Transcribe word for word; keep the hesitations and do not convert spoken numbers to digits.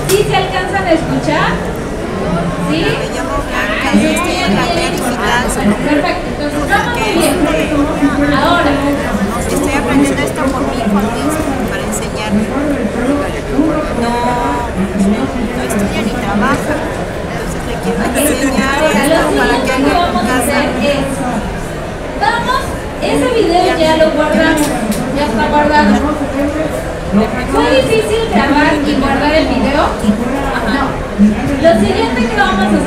¿Sí se alcanzan a escuchar? ¿Sí? Me llamo Blanca y estoy en la área digital. Perfecto, entonces vamos muy bien. Ahora, Estoy aprendiendo esto por mi hijo autista para enseñarle. No, no estudia ni trabaja. Entonces le quiero enseñar ahora esto lo para que siguiente que haga en vamos a casa. hacer es, vamos, ese video ya lo guardamos, ya está guardado. ¿Fue difícil grabar y guardar el video? No. Lo siguiente que vamos a hacer